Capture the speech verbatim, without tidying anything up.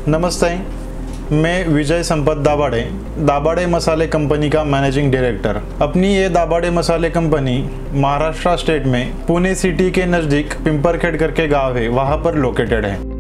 नमस्ते, मैं विजय संपत दाभाडे दाभाडे मसाले कंपनी का मैनेजिंग डायरेक्टर। अपनी ये दाभाडे मसाले कंपनी महाराष्ट्र स्टेट में पुणे सिटी के नज़दीक पिंपरखेड़ करके गांव है, वहाँ पर लोकेटेड है।